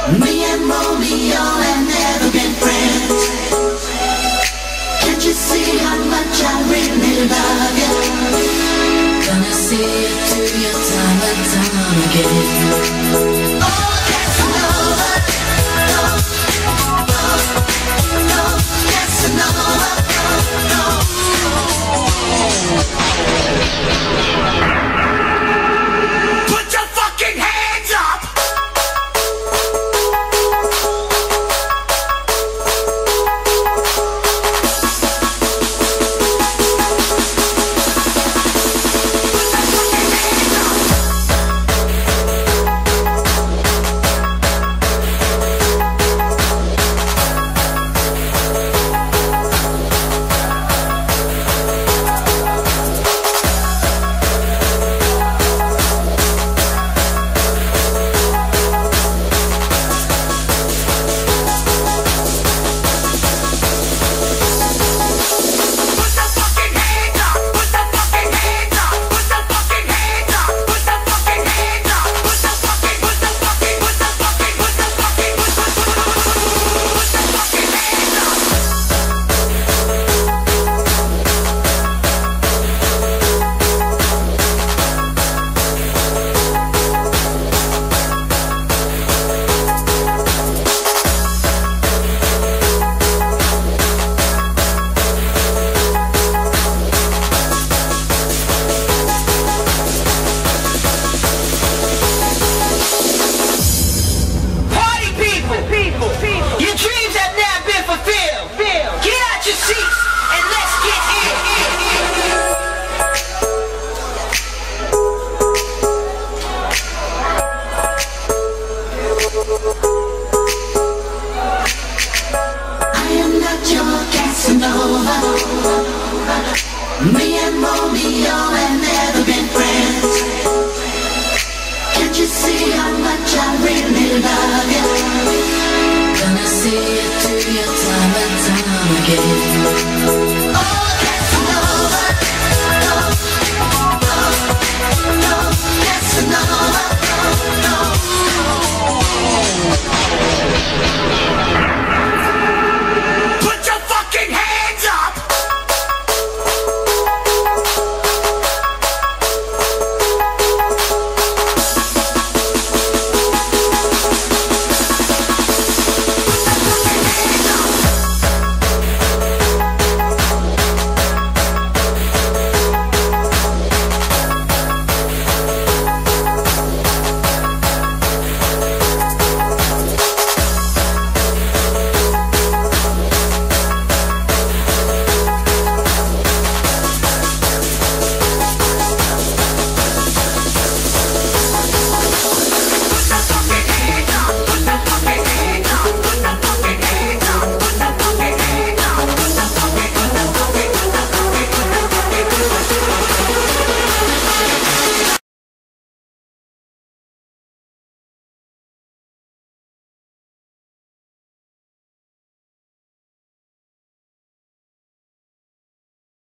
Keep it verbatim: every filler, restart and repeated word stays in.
Me and Romeo have never been friends. Can't you see how much I really love you? Gonna see you through your time and time again. Oh, Casanova, no, no, no, Casanova, no, no. Put your fucking hands up! Me and Romeo have never been friends. Can't you see how much I really love you? Gonna see you through your time and time again.